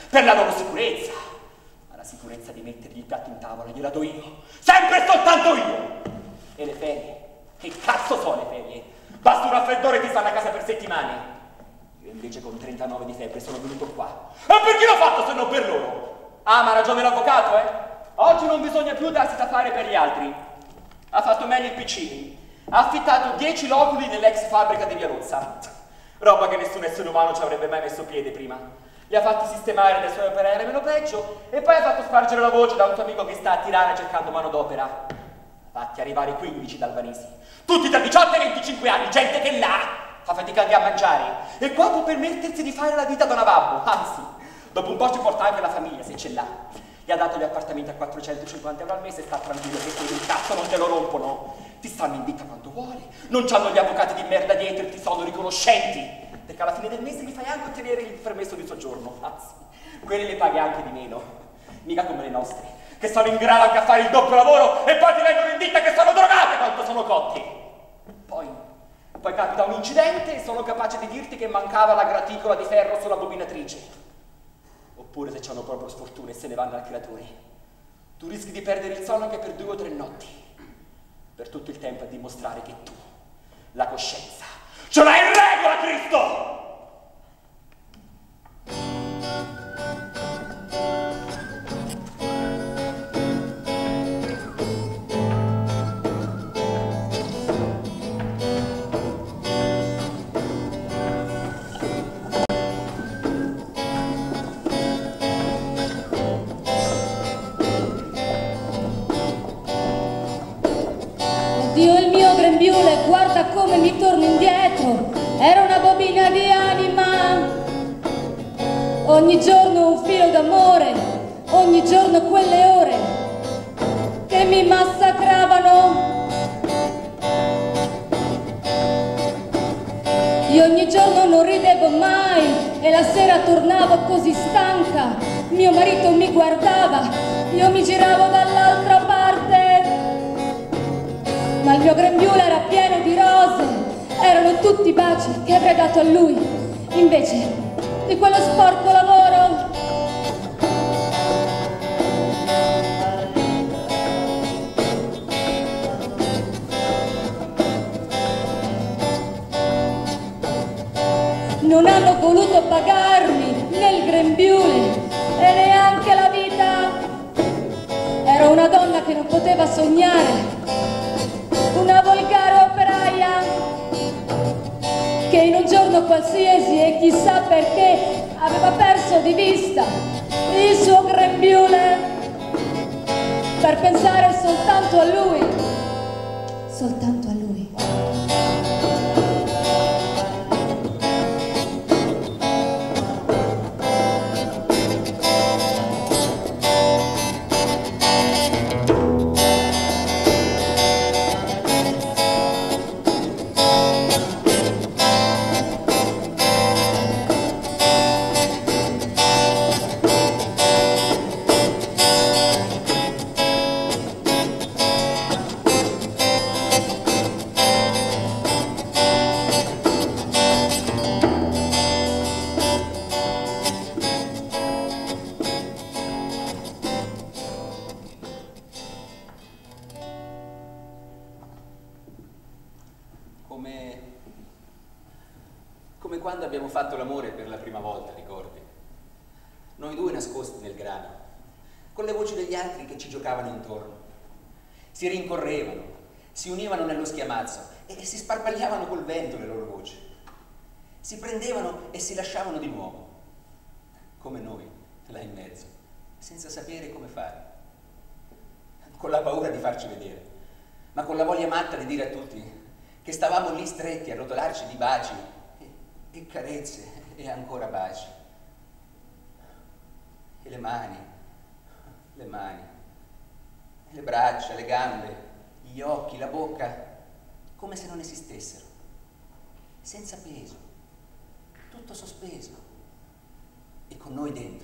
per la loro sicurezza. Ma la sicurezza di mettergli il piatto in tavola gliela do io, sempre e soltanto io. E le ferie? Che cazzo sono le ferie? Basta un raffreddore e ti stanno a casa per settimane. Io invece con 39 di febbre sono venuto qua. E perché l'ho fatto se non per loro? Ah, ma ha ragione l'avvocato, eh? Oggi non bisogna più darsi da fare per gli altri. Ha fatto meglio il Piccini. Ha affittato 10 loculi nell'ex fabbrica di Viarozza. Roba che nessun essere umano ci avrebbe mai messo piede prima. Li ha fatti sistemare dai suoi operai meno peggio e poi ha fatto spargere la voce da un suo amico che sta a Tirana cercando manodopera. Ha fatti arrivare 15 d'albanesi. Tutti tra 18 e 25 anni, gente che là fa fatica anche a mangiare. E qua può permettersi di fare la vita da navabbo. Anzi, dopo un po' ci porta anche la famiglia se ce l'ha. Gli ha dato gli appartamenti a 450 euro al mese e sta tranquillo che quelli il cazzo non te lo rompono. Ti stanno in vita quanto vuole, non c'hanno gli avvocati di merda dietro e ti sono riconoscenti, perché alla fine del mese gli fai anche ottenere il permesso di soggiorno. Anzi, quelli le paghi anche di meno, mica come le nostre, che sono in grado anche a fare il doppio lavoro e poi ti vengono in ditta che sono drogate quanto sono cotti. Poi capita un incidente e sono capace di dirti che mancava la graticola di ferro sulla bobinatrice. Oppure se c'hanno proprio sfortuna e se ne vanno al creatore, tu rischi di perdere il sonno anche per 2 o 3 notti, per tutto il tempo a dimostrare che tu, la coscienza, ce l'hai in regola, Cristo! Guarda come mi torno indietro, era una bobina di anima. Ogni giorno un filo d'amore, ogni giorno quelle ore che mi massacravano. Io ogni giorno non ridevo mai e la sera tornavo così stanca. Mio marito mi guardava, io mi giravo dall'altra parte. Ma il mio grembiule era pieno di rose, erano tutti baci che avrei dato a lui, invece di quello sporco lavoro. Non hanno voluto pagarmi né il grembiule e neanche la vita. Ero una donna che non poteva sognare, una volgare operaia che in un giorno qualsiasi e chissà perché aveva perso di vista il suo grembiule per pensare soltanto a lui, soltanto a lui. Come quando abbiamo fatto l'amore per la prima volta, ricordi? Noi due nascosti nel grano, con le voci degli altri che ci giocavano intorno. Si rincorrevano, si univano nello schiamazzo e si sparpagliavano col vento le loro voci. Si prendevano e si lasciavano di nuovo, come noi, là in mezzo, senza sapere come fare. Con la paura di farci vedere, ma con la voglia matta di dire a tutti che stavamo lì stretti a rotolarci di baci e carezze e ancora baci. E le mani, le braccia, le gambe, gli occhi, la bocca, come se non esistessero, senza peso, tutto sospeso, e con noi dentro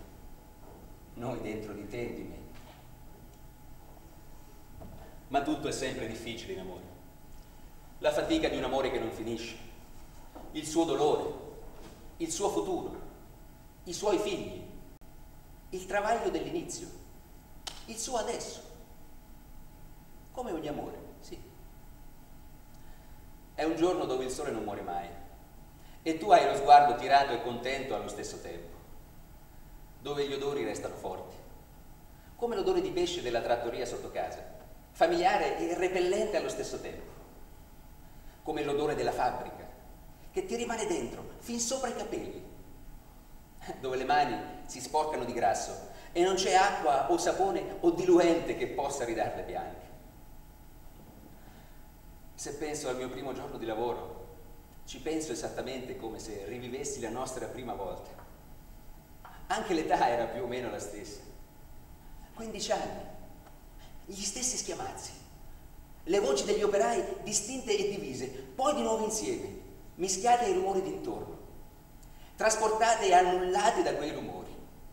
di te e di me. Ma tutto è sempre difficile in amore. La fatica di un amore che non finisce, il suo dolore, il suo futuro, i suoi figli, il travaglio dell'inizio, il suo adesso, come ogni amore, sì. È un giorno dove il sole non muore mai e tu hai lo sguardo tirato e contento allo stesso tempo, dove gli odori restano forti, come l'odore di pesce della trattoria sotto casa, familiare e repellente allo stesso tempo, come l'odore della fabbrica, che ti rimane dentro, fin sopra i capelli, dove le mani si sporcano di grasso e non c'è acqua o sapone o diluente che possa ridarle bianche. Se penso al mio primo giorno di lavoro, ci penso esattamente come se rivivessi la nostra prima volta. Anche l'età era più o meno la stessa. 15 anni, gli stessi schiamazzi, le voci degli operai distinte e divise, poi di nuovo insieme, mischiate ai rumori d'intorno, trasportate e annullate da quei rumori.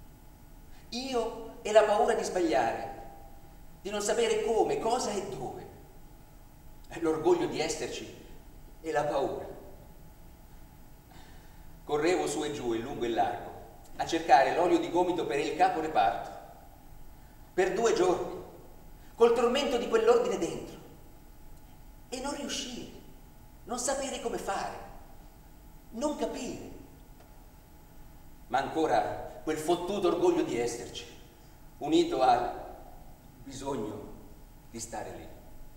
Io e la paura di sbagliare, di non sapere come, cosa e dove. L'orgoglio di esserci e la paura. Correvo su e giù, in lungo e largo, a cercare l'olio di gomito per il capo reparto. Per 2 giorni, col tormento di quell'ordine dentro. E non riuscire, non sapere come fare, non capire. Ma ancora quel fottuto orgoglio di esserci, unito al bisogno di stare lì.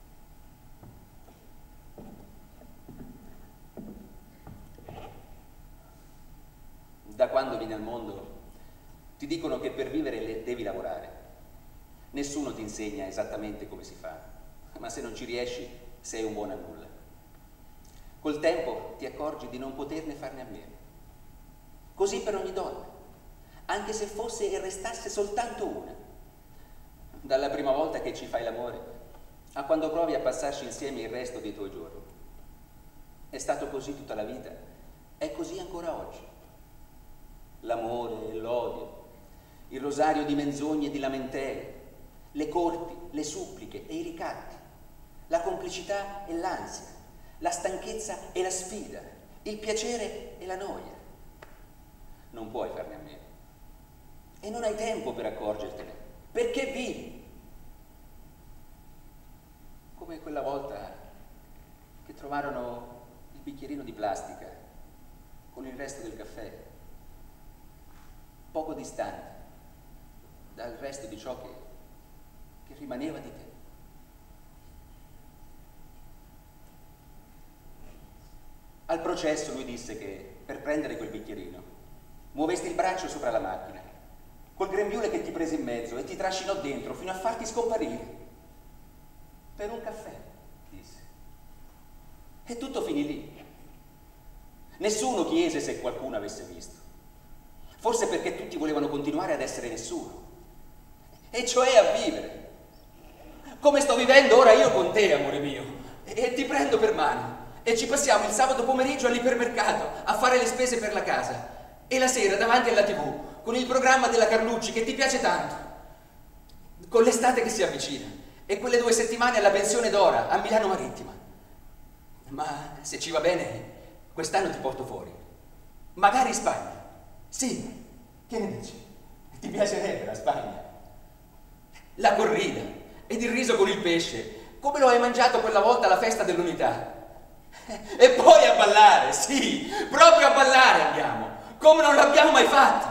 Da quando vieni al mondo ti dicono che per vivere devi lavorare. Nessuno ti insegna esattamente come si fa, ma se non ci riesci sei un buon a nulla. Col tempo ti accorgi di non poterne farne a meno. Così per ogni donna, anche se fosse e restasse soltanto una. Dalla prima volta che ci fai l'amore a quando provi a passarci insieme il resto dei tuoi giorni. È stato così tutta la vita, è così ancora oggi. L'amore e l'odio, il rosario di menzogne e di lamentele, le colpi, le suppliche e i ricatti, la complicità e l'ansia, la stanchezza e la sfida, il piacere e la noia. Non puoi farne a meno. E non hai tempo per accorgertene, perché vivi. Come quella volta che trovarono il bicchierino di plastica con il resto del caffè, poco distante dal resto di ciò che rimaneva di te. Al processo lui disse che per prendere quel bicchierino muovesti il braccio sopra la macchina, col grembiule che ti prese in mezzo e ti trascinò dentro fino a farti scomparire. Per un caffè, disse. E tutto finì lì. Nessuno chiese se qualcuno avesse visto. Forse perché tutti volevano continuare ad essere nessuno, e cioè a vivere. Come sto vivendo ora io con te, amore mio, e ti prendo per mano, e ci passiamo il sabato pomeriggio all'ipermercato a fare le spese per la casa, e la sera davanti alla TV, con il programma della Carlucci che ti piace tanto, con l'estate che si avvicina, e quelle 2 settimane alla pensione d'ora a Milano Marittima. Ma se ci va bene, quest'anno ti porto fuori, magari in Spagna. Sì, che ne dici? Ti piacerebbe la Spagna? La corrida ed il riso con il pesce, come lo hai mangiato quella volta alla festa dell'unità. E poi a ballare, sì, proprio a ballare andiamo, come non l'abbiamo mai fatto.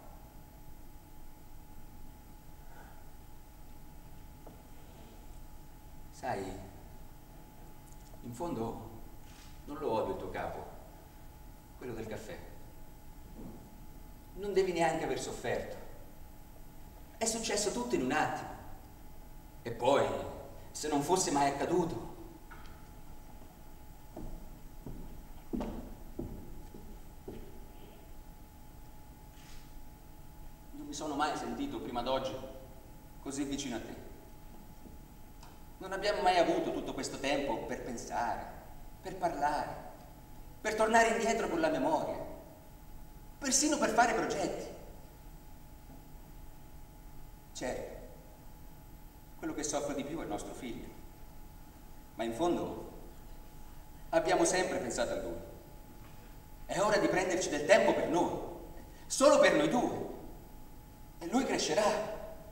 Sai, in fondo non lo odio il tuo capo, quello del caffè. Non devi neanche aver sofferto. È successo tutto in un attimo. E poi, se non fosse mai accaduto... Non mi sono mai sentito prima d'oggi così vicino a te. Non abbiamo mai avuto tutto questo tempo per pensare, per parlare, per tornare indietro con la memoria, persino per fare progetti. Certo, quello che soffre di più è il nostro figlio, ma in fondo abbiamo sempre pensato a lui. È ora di prenderci del tempo per noi, solo per noi due, e lui crescerà. vincerà.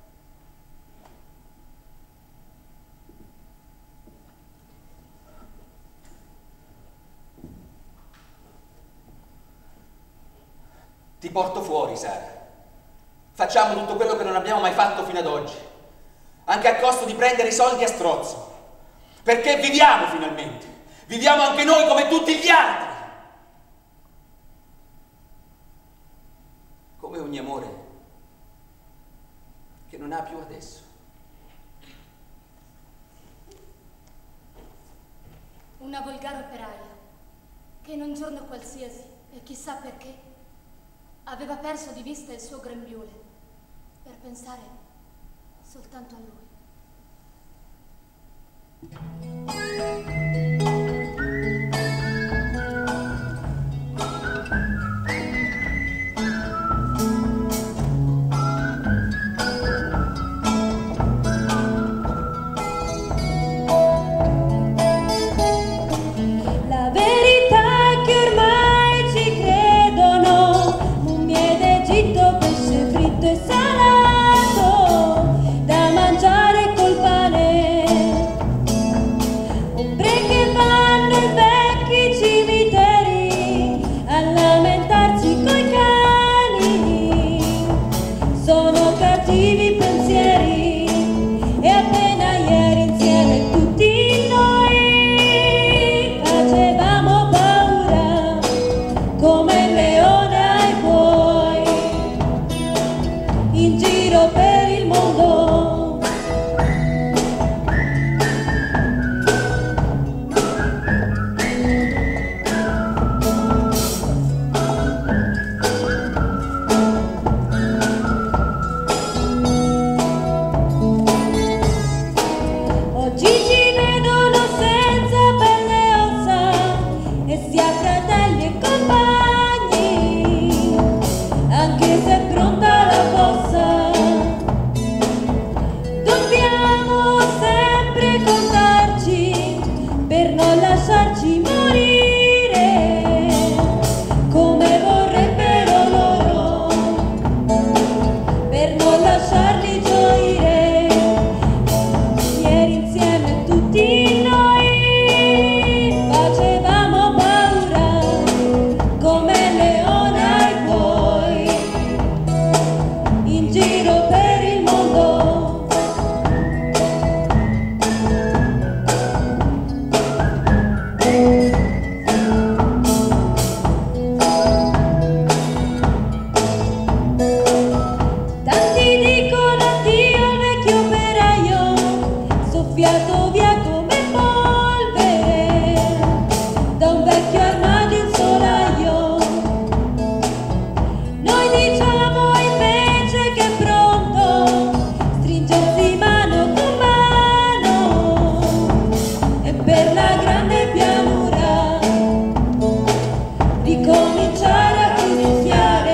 Ti porto fuori, Sara. Facciamo tutto quello che non abbiamo mai fatto fino ad oggi, anche a costo di prendere i soldi a strozzo. Perché viviamo finalmente. Viviamo anche noi come tutti gli altri. Come ogni amore che non ha più adesso. Una volgare operaia che in un giorno qualsiasi, e chissà perché, aveva perso di vista il suo grembiule per pensare soltanto a lui. La verità è che ormai ci credono, mummie d'Egitto, pesce fritto e salato, da mangiare col pane. Ombre che vanno in vecchi cimiteri a lamentarsi coi cani. Sono cattivi pensieri e appena ieri insieme tutti noi facevamo paura come il leone ai buoi in giro per il mondo. Oggi ci vedono senza pelle e ossa e sia fratelli e compagni, anche se è pronta la fossa. Dobbiamo sempre contarci per non lasciarci morire come vorrebbero loro, per non lasciarli gioire. Ieri insieme tutti noi facevamo paura come il leone ai buoi in giro per il mondo. Tanti dicono addio al vecchio operaio, soffiato via come polvere da un vecchio armadio in solaio. Noi diciamo invece che è pronto stringersi mano con mano e per la grande pianura ricominciare a fischiare.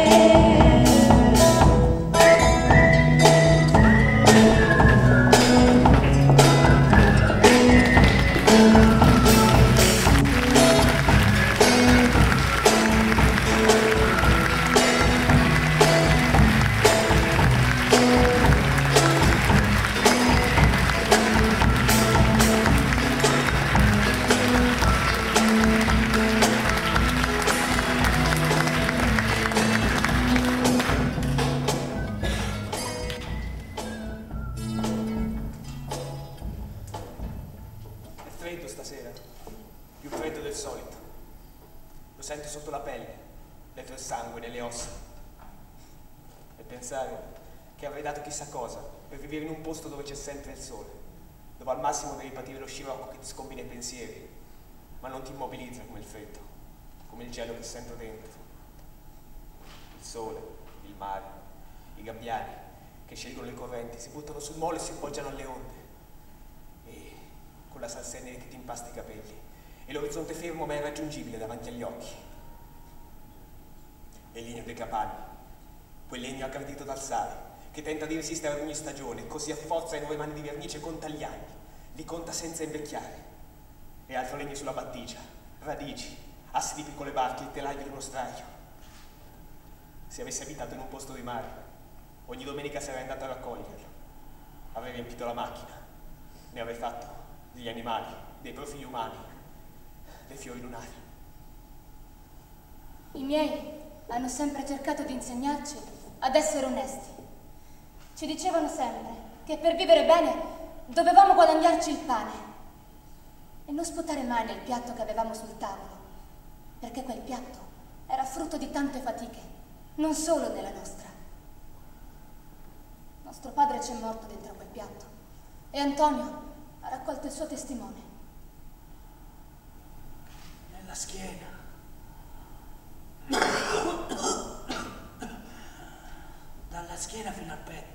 È freddo stasera, più freddo del solito. Lo sento sotto la pelle, dentro il sangue, nelle ossa. E pensare che avrei dato chissà cosa per vivere in un posto dove c'è sempre il sole, dove al massimo devi patire lo scirocco che ti scombina i pensieri, ma non ti immobilizza come il freddo, come il gelo che sento dentro. Il sole, il mare, i gabbiani che scelgono le correnti, si buttano sul molo e si appoggiano alle onde. E con la salsedine che ti impasta i capelli e l'orizzonte fermo ma irraggiungibile davanti agli occhi. E il legno dei capanni, quel legno aggredito dal sale, che tenta di resistere ad ogni stagione, così a forza ai 9 mani di vernice conta gli anni, li conta senza invecchiare. E altro legno sulla battigia, radici, assi di piccole barche, il telaio di uno straio. Se avessi abitato in un posto di mare, Ogni domenica sarei andato a raccoglierlo. Avrei riempito la macchina. Ne avrei fatto degli animali, dei profili umani, dei fiori lunari. I miei hanno sempre cercato di insegnarci ad essere onesti. Ci dicevano sempre che per vivere bene dovevamo guadagnarci il pane e non sputare mai nel piatto che avevamo sul tavolo, perché quel piatto era frutto di tante fatiche, non solo nella nostra. Nostro padre c'è morto dentro quel piatto e Antonio ha raccolto il suo testimone. Nella schiena. Dalla schiena fino al petto.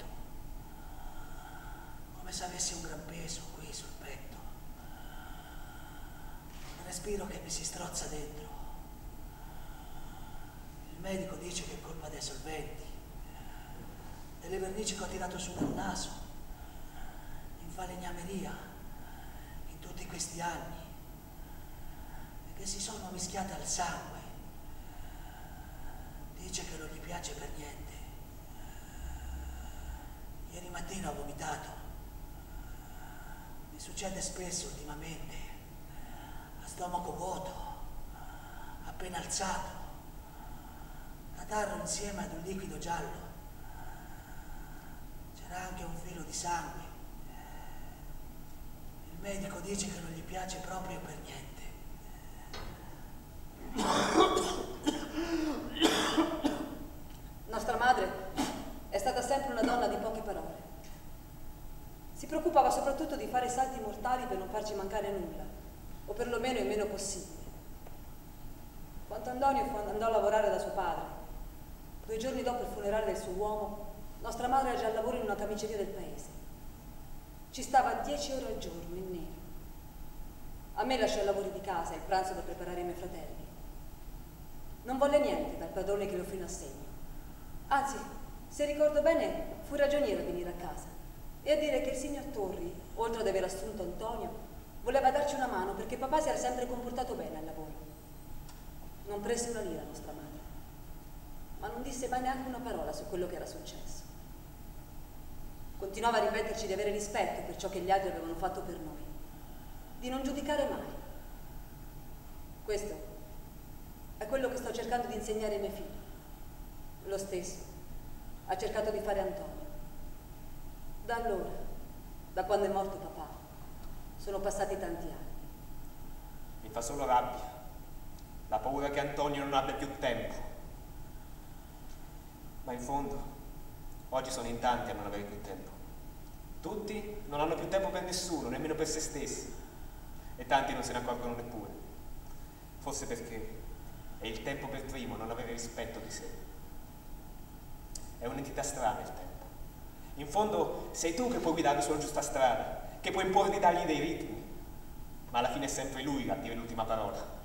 Come se avessi un gran peso qui sul petto. Un respiro che mi si strozza dentro. Il medico dice che è colpa dei solventi, delle vernici che ho tirato su dal naso, in falegnameria, in tutti questi anni, e che si sono mischiate al sangue. Dice che non gli piace per niente. Ieri mattina ho vomitato. Mi succede spesso ultimamente, a stomaco vuoto, appena alzato, catarro insieme ad un liquido giallo. C'era anche un filo di sangue. Il medico dice che non gli piace proprio per niente. Nostra madre è stata sempre una donna di poche parole. Si preoccupava soprattutto di fare salti mortali per non farci mancare nulla, o perlomeno il meno possibile. Quando Antonio andò a lavorare da suo padre, 2 giorni dopo il funerale del suo uomo, nostra madre era già al lavoro in una camiceria del paese. Ci stava 10 ore al giorno, in nero. A me lasciò i lavori di casa e il pranzo da preparare ai miei fratelli. Non volle niente dal padrone che le offrì un assegno. Anzi, se ricordo bene, fu ragioniero a venire a casa e a dire che il signor Torri, oltre ad aver assunto Antonio, voleva darci una mano perché papà si era sempre comportato bene al lavoro. Non prese una lira nostra madre, ma non disse mai neanche una parola su quello che era successo. Continuava a ripeterci di avere rispetto per ciò che gli altri avevano fatto per noi, di non giudicare mai. Questo è quello che sto cercando di insegnare ai miei figli. Lo stesso ha cercato di fare Antonio. Da allora, da quando è morto papà, sono passati tanti anni. Mi fa solo rabbia. La paura che Antonio non abbia più tempo. Ma in fondo, oggi sono in tanti a non avere più tempo. Tutti non hanno più tempo per nessuno, nemmeno per se stessi. E tanti non se ne accorgono neppure. Forse perché è il tempo per primo non avere rispetto di sé. È un'entità strana il tempo. In fondo sei tu che puoi guidarlo sulla giusta strada, che puoi imporre di dargli dei ritmi, ma alla fine è sempre lui a dire l'ultima parola.